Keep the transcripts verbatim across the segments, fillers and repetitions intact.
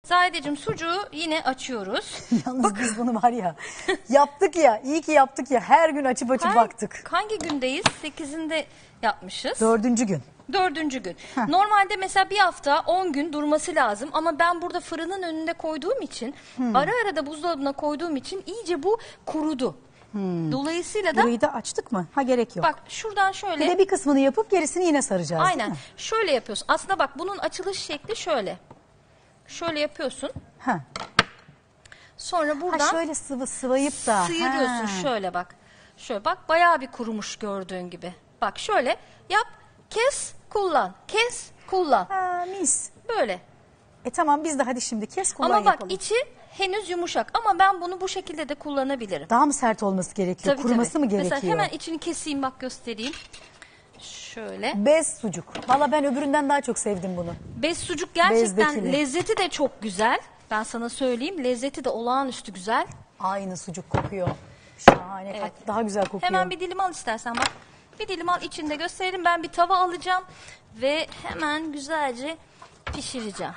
Zahideciğim sucuğu yine açıyoruz. Yalnız Bak, biz bunu var ya yaptık ya, iyi ki yaptık ya, her gün açıp açıp hangi, baktık. hangi gündeyiz? sekizinde yapmışız. Dördüncü gün. Dördüncü gün. Heh. Normalde mesela bir hafta on gün durması lazım ama ben burada fırının önünde koyduğum için Hmm. ara ara da buzdolabına koyduğum için iyice bu kurudu. Hmm. Dolayısıyla da Burayı da açtık mı? Ha, gerek yok. bak şuradan şöyle. Bir de bir kısmını yapıp gerisini yine saracağız. değil Aynen mi? şöyle yapıyorsun. Aslında bak bunun açılış şekli şöyle. Şöyle yapıyorsun. Ha. Sonra buradan Ha, şöyle sıvı sıvayıp da. sıyırıyorsun Ha. şöyle bak. Şöyle bak bayağı bir kurumuş gördüğün gibi. Bak şöyle yap, kes, kullan. Kes, kullan. Ha, mis. Böyle. E tamam, biz de hadi şimdi kes kullan Ama bak yapalım. içi henüz yumuşak ama ben bunu bu şekilde de kullanabilirim. Daha mı sert olması gerekiyor? Tabii, Kuruması tabii. mı gerekiyor? Mesela hemen içini keseyim bak göstereyim. Şöyle. Bez sucuk. Valla ben öbüründen daha çok sevdim bunu. Bez sucuk gerçekten Bezdekini. lezzeti de çok güzel. Ben sana söyleyeyim lezzeti de olağanüstü güzel. Aynı sucuk kokuyor. Şahane. Evet. Hatta daha güzel kokuyor. Hemen bir dilim al istersen bak. Bir dilim al içinde gösterelim. Ben bir tava alacağım ve hemen güzelce pişireceğim.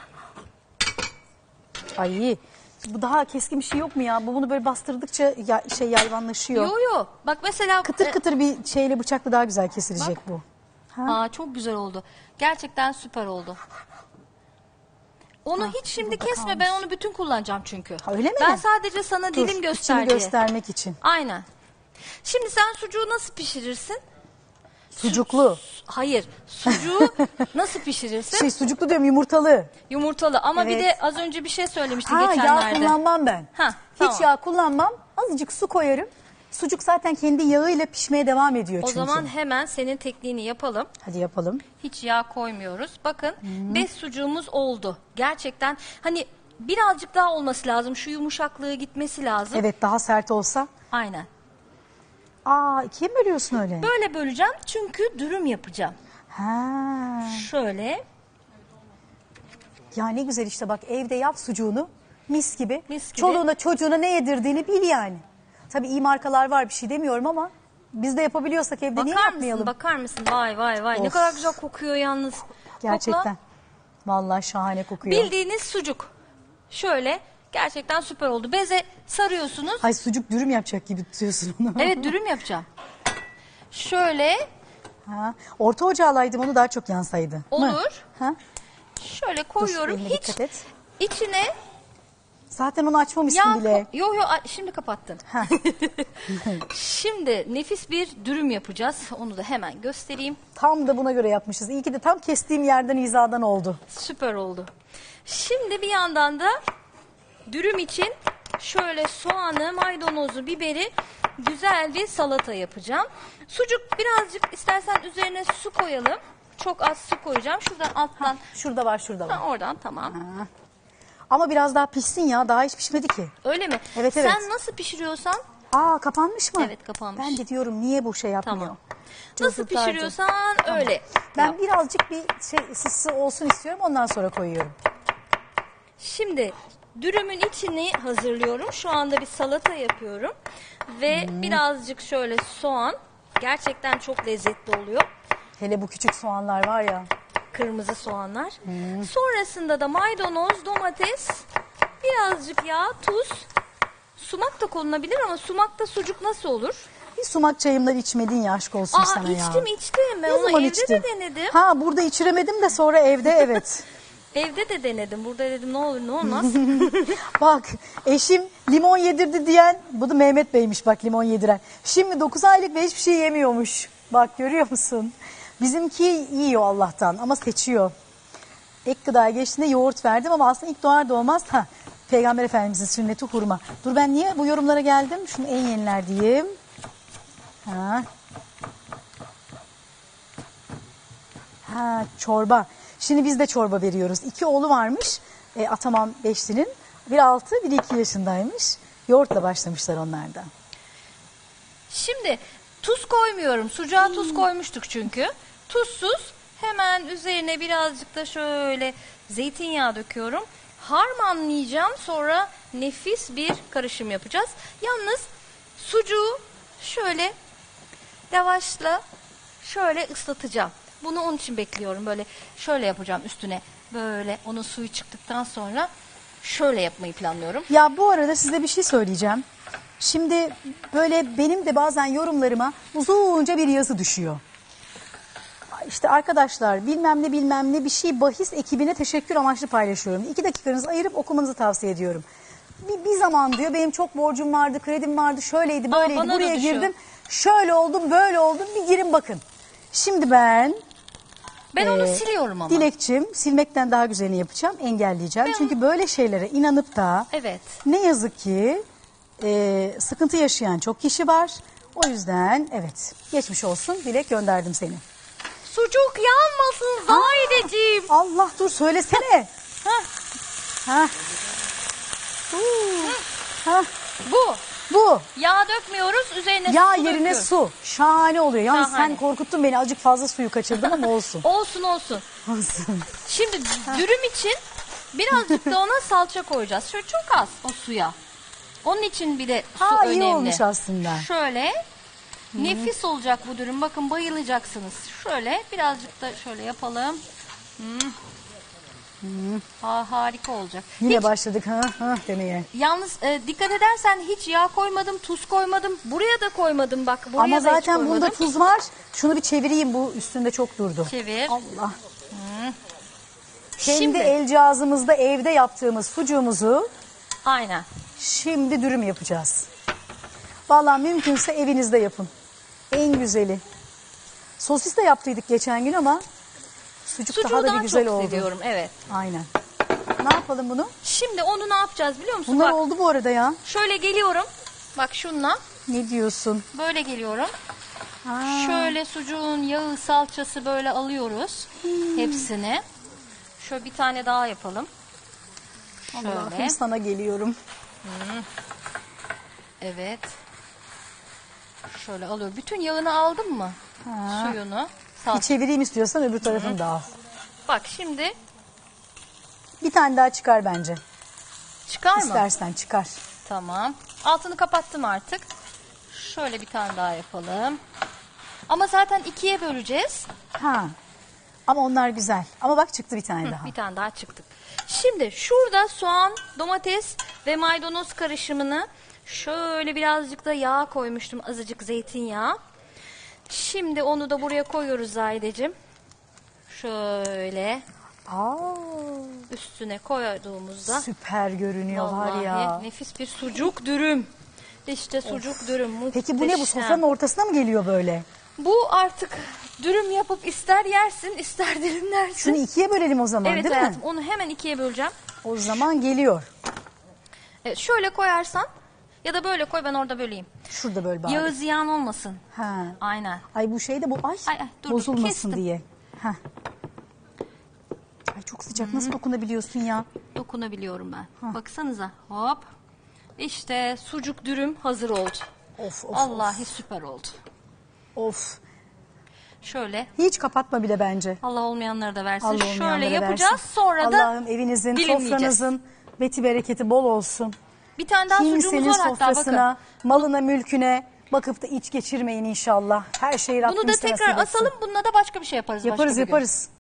Ay, bu daha keskin bir şey yok mu ya? Bu bunu böyle bastırdıkça ya, şey yayvanlaşıyor. Yo yo. Bak mesela Kıtır e, kıtır bir şeyle, bıçakla daha güzel kesilecek Bak. bu. Ha? Aa, çok güzel oldu. Gerçekten süper oldu. Onu Ha, hiç şimdi burada kesme. kalmış. Ben onu bütün kullanacağım çünkü. Ha, öyle mi? Ben sadece sana Dur, dilim içini göster diye. göstermek için. Aynen. Şimdi sen sucuğu nasıl pişirirsin? Sucuklu. Hayır. Sucuğu nasıl pişirirsin? Şey, sucuklu diyorum, yumurtalı. Yumurtalı ama bir Evet. de az önce bir şey söylemiştin Ha, yağ geçenlerde. kullanmam ben. Ha, Hiç tamam. yağ kullanmam. Azıcık su koyarım. Sucuk zaten kendi yağıyla pişmeye devam ediyor O çünkü. zaman hemen senin tekniğini yapalım. Hadi yapalım. Hiç yağ koymuyoruz. Bakın bez sucuğumuz oldu. Gerçekten hani birazcık daha olması lazım. Şu yumuşaklığı gitmesi lazım. Evet, daha sert olsa. Aynen. Aa, ikiye mi bölüyorsun öyle? Böyle böleceğim çünkü dürüm yapacağım. Ha. Şöyle Ya ne güzel işte, bak evde yap sucuğunu mis gibi. Mis gibi. Çoluğuna çocuğuna ne yedirdiğini bil yani. Tabii iyi markalar var, bir şey demiyorum ama biz de yapabiliyorsak evde niye bakar yapmayalım? mısın? Bakar mısın? Vay vay vay. Ne Of. kadar güzel kokuyor yalnız. Gerçekten. Kokla. Vallahi şahane kokuyor. Bildiğiniz sucuk. Şöyle gerçekten süper oldu. Beze sarıyorsunuz. Ay, sucuk dürüm yapacak gibi tutuyorsun onu. Evet dürüm yapacağım. Şöyle Ha. Orta ocağa alaydım, onu daha çok yansaydı. Mı? olur. Ha? Şöyle koyuyorum. eline Hiç dikkat et. içine Zaten onu açmamışsın yağ bile. Yok yok şimdi kapattın. Ha. Şimdi nefis bir dürüm yapacağız. Onu da hemen göstereyim. Tam da buna göre yapmışız. İyi ki de tam kestiğim yerden, hizadan oldu. Süper oldu. Şimdi bir yandan da dürüm için şöyle soğanı, maydanozu, biberi güzel bir salata yapacağım. Sucuk birazcık istersen üzerine su koyalım. Çok az su koyacağım. Şuradan alttan. Şurada var, şurada var. Ha, oradan tamam. Ha. Ama biraz daha pişsin ya. Daha hiç pişmedi ki. Öyle mi? Evet, evet. Sen nasıl pişiriyorsan Aa, kapanmış mı? Evet, kapanmış. Ben de diyorum niye bu şey yapmıyor? tamam. Çok Nasıl tutardı. pişiriyorsan öyle. Ben yap. birazcık bir şey ısısı olsun istiyorum, ondan sonra koyuyorum. Şimdi dürümün içini hazırlıyorum. Şu anda bir salata yapıyorum. Ve Hmm. birazcık şöyle soğan. Gerçekten çok lezzetli oluyor. Hele bu küçük soğanlar var ya. Kırmızı soğanlar. Hmm. Sonrasında da maydanoz, domates, birazcık yağ, tuz. Sumak da konulabilir ama sumakta sucuk nasıl olur? Bir sumak çayımdan içmedin ya, aşk olsun Aa sana ya. içtim içtim. Ben Ne onu zaman evde içtin? de denedim. Ha, burada içiremedim de sonra evde evet. Evde de denedim. Burada dedim ne olur ne olmaz. Bak, eşim limon yedirdi diyen, bu da Mehmet Bey'miş bak, limon yediren. Şimdi dokuz aylık ve hiçbir şey yemiyormuş. Bak, görüyor musun? Bizimki yiyor Allah'tan ama seçiyor. Ek gıdaya geçtiğinde yoğurt verdim ama aslında ilk doğar doğmaz ha, Peygamber Efendimizin sünneti hurma. Dur, ben niye bu yorumlara geldim? Şunu en yeniler diyeyim. Ha. Ha, çorba. Şimdi biz de çorba veriyoruz. İki oğlu varmış. E, Ataman Beşli'nin. Bir altı, bir iki yaşındaymış. Yoğurtla başlamışlar onlar da. Şimdi tuz koymuyorum. Sucuğa tuz koymuştuk çünkü. Tuzsuz hemen üzerine birazcık da şöyle zeytinyağı döküyorum. Harmanlayacağım. Sonra nefis bir karışım yapacağız. Yalnız sucuğu şöyle yavaşla şöyle ıslatacağım. Bunu onun için bekliyorum. Böyle şöyle yapacağım üstüne. Böyle onun suyu çıktıktan sonra şöyle yapmayı planlıyorum. Ya bu arada size bir şey söyleyeceğim. Şimdi böyle benim de bazen yorumlarıma uzunca bir yazı düşüyor. İşte arkadaşlar bilmem ne bilmem ne bir şey bahis ekibine teşekkür amaçlı paylaşıyorum. İki dakikanızı ayırıp okumanızı tavsiye ediyorum. Bir, bir zaman diyor benim çok borcum vardı, kredim vardı, şöyleydi, Aa, böyleydi, bana da buraya düşüyor. girdim. Şöyle oldum, böyle oldum, bir girin bakın. Şimdi ben Ben onu Ee, siliyorum ama. Dilekçim silmekten daha güzelini yapacağım, engelleyeceğim. Ben- Çünkü böyle şeylere inanıp da Evet. ne yazık ki e, sıkıntı yaşayan çok kişi var. O yüzden evet geçmiş olsun, Dilek gönderdim seni. Sucuk yanmasın Zahideciğim. Allah dur söylesene. Hah, ha. Huu. Ha. bu. Bu Yağ dökmüyoruz. Üzerine yağ su yerine döküyoruz. su. Şahane oluyor. Yalnız Şahane. sen korkuttun beni, azıcık fazla suyu kaçırdım ama olsun. Olsun olsun. Olsun. Şimdi dürüm için birazcık da ona salça koyacağız. Şöyle çok az o suya. Onun için bir de su Ha, iyi önemli. olmuş aslında. Şöyle nefis olacak bu dürüm. Bakın bayılacaksınız. Şöyle birazcık da şöyle yapalım. Hmm. Ha, harika olacak. Yine Hiç- başladık ha ha demeye. Yalnız e, dikkat edersen hiç yağ koymadım, tuz koymadım. Buraya da koymadım bak. Buraya Ama da hiç zaten koymadım. bunda tuz var. Şunu bir çevireyim, bu üstünde çok durdu. Çevir. Allah. Kendi Şimdi el cihazımızda evde yaptığımız sucuğumuzu aynen. şimdi dürüm yapacağız. Vallahi mümkünse evinizde yapın. En güzeli. Sosis de yaptıydık geçen gün ama sucuk Sucuğu daha da daha bir güzel çok oldu. seviyorum. Evet. Aynen. Ne yapalım bunu? Şimdi onu ne yapacağız biliyor musun? Bunlar Bak oldu bu arada ya. şöyle geliyorum. Bak şunla Ne diyorsun? böyle geliyorum. Ha. Şöyle sucuğun yağı salçası böyle alıyoruz. Hmm. Hepsini. Şöyle bir tane daha yapalım. Şöyle. Allah'ım sana geliyorum. Evet. Şöyle alıyorum. Bütün yağını aldın mı? Ha. Suyunu. Bir Salça. çevireyim istiyorsan öbür tarafını da al. Bak şimdi Bir tane daha çıkar bence. çıkar mı? İstersen çıkar. Tamam. Altını kapattım artık. Şöyle bir tane daha yapalım. Ama zaten ikiye böleceğiz. Ha. Ama onlar güzel. Ama bak çıktı bir tane daha. Bir tane daha çıktık. Şimdi şurada soğan, domates ve maydanoz karışımını şöyle birazcık da yağ koymuştum. Azıcık zeytinyağı. Şimdi onu da buraya koyuyoruz Zahideciğim. Şöyle Aa, üstüne koyduğumuzda süper görünüyor var vallahi ya. nefis bir sucuk dürüm. İşte sucuk dürüm muhteşem. Peki bu ne, bu sofranın ortasına mı geliyor böyle? Bu artık dürüm yapıp ister yersin ister dilimlersin. Şunu ikiye bölelim o zaman, Evet değil hayatım mi? onu hemen ikiye böleceğim. O zaman geliyor. Evet, şöyle koyarsan ya da böyle koy ben orada böleyim. Şurada böl bari. Yağı ziyan olmasın. Ha. Aynen. Ay bu şey de bu ay, Ay, ay, dur, dur, bozulmasın kestim. diye. Ha. Ay çok sıcak, nasıl dokunabiliyorsun ya? Dokunabiliyorum ben. Baksanıza hop. İşte sucuk dürüm hazır oldu. Of of. Vallahi süper oldu. Of. Şöyle Hiç kapatma bile bence. Allah olmayanları da versin. Allah Şöyle olmayanlara yapacağız versin. sonra da Allah'ım evinizin, dilimleyeceğiz. sofranızın beti bereketi bol olsun. Bir tane daha sucuğumuz Kimsenin var hatta bakın. sofrasına, malına, mülküne bakıp da iç geçirmeyin inşallah. Her şeyi Rabbim Bunu da size tekrar nasip etsin. asalım. Bununla da başka bir şey yaparız. Yaparız başka bir gün. yaparız.